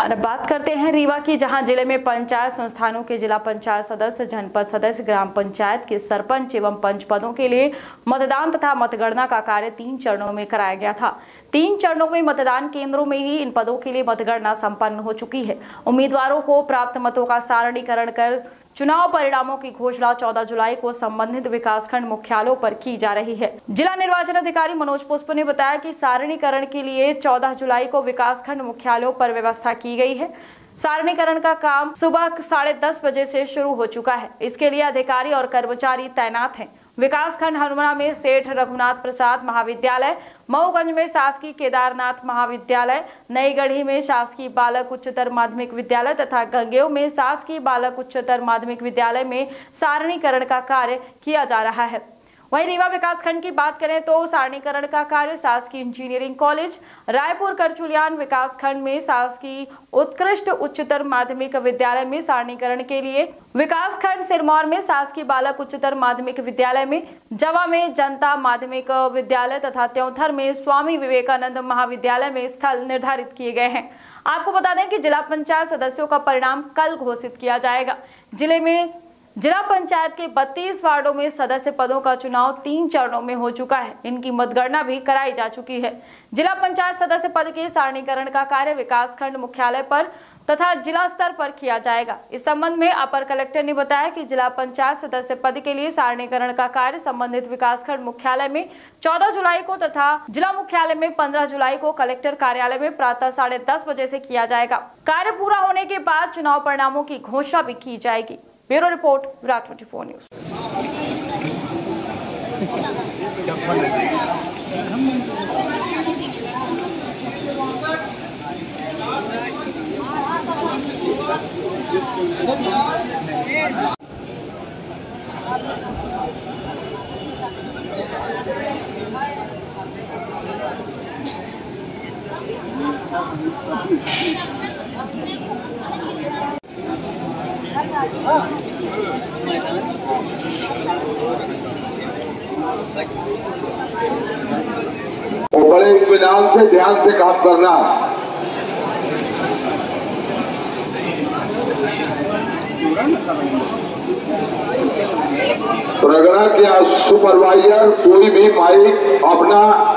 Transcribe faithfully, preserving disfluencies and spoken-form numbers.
और बात करते हैं रीवा की, जहां जिले में पंचायत संस्थानों के जिला पंचायत सदस्य, जनपद सदस्य, ग्राम पंचायत के सरपंच एवं पंच पदों के लिए मतदान तथा मतगणना का कार्य तीन चरणों में कराया गया था। तीन चरणों में मतदान केंद्रों में ही इन पदों के लिए मतगणना संपन्न हो चुकी है। उम्मीदवारों को प्राप्त मतों का सारणीकरण कर चुनाव परिणामों की घोषणा चौदह जुलाई को संबंधित विकासखंड मुख्यालयों पर की जा रही है। जिला निर्वाचन अधिकारी मनोज पुष्प ने बताया कि सारणीकरण के लिए चौदह जुलाई को विकासखंड मुख्यालयों पर व्यवस्था की गई है। सारणीकरण का काम सुबह साढ़े दस बजे से शुरू हो चुका है। इसके लिए अधिकारी और कर्मचारी तैनात हैं। विकासखंड हनुमना में सेठ रघुनाथ प्रसाद महाविद्यालय, मऊगंज में शासकीय केदारनाथ महाविद्यालय, नई गढ़ी में शासकीय बालक उच्चतर माध्यमिक विद्यालय तथा गंगेव में शासकीय बालक उच्चतर माध्यमिक विद्यालय में सारणीकरण का कार्य किया जा रहा है। वहीं रीवा विकासखंड की बात करें तो सारणीकरण का कार्य शासकीय इंजीनियरिंग कॉलेज रायपुर करचुलियान विकासखंड में शासकीय उत्कृष्ट उच्चतर माध्यमिक विद्यालय में सारणीकरण के लिए, विकासखंड सिरमौर में शासकीय बालक उच्चतर माध्यमिक विद्यालय में, जवा में जनता माध्यमिक विद्यालय तथा त्योंथर में स्वामी विवेकानंद महाविद्यालय में स्थल निर्धारित किए गए हैं। आपको बता दें कि जिला पंचायत सदस्यों का परिणाम कल घोषित किया जाएगा। जिले में जिला पंचायत के बत्तीस वार्डों में सदस्य पदों का चुनाव तीन चरणों में हो चुका है। इनकी मतगणना भी कराई जा चुकी है। जिला पंचायत सदस्य पद के सारणीकरण का कार्य विकासखंड मुख्यालय पर तथा जिला स्तर पर किया जाएगा। इस संबंध में अपर कलेक्टर ने बताया कि जिला पंचायत सदस्य पद के लिए सारणीकरण का कार्य संबंधित विकासखंड मुख्यालय में चौदह जुलाई को तथा जिला मुख्यालय में पंद्रह जुलाई को कलेक्टर कार्यालय में प्रातः साढ़े दस बजे से किया जाएगा। कार्य पूरा होने के बाद चुनाव परिणामों की घोषणा भी की जाएगी। ब्यूरो रिपोर्ट, विराट चौबीस न्यूज। और बड़े इत्मीनान से ध्यान से काम करना। प्रगणा के सुपरवाइजर कोई भी माइक अपना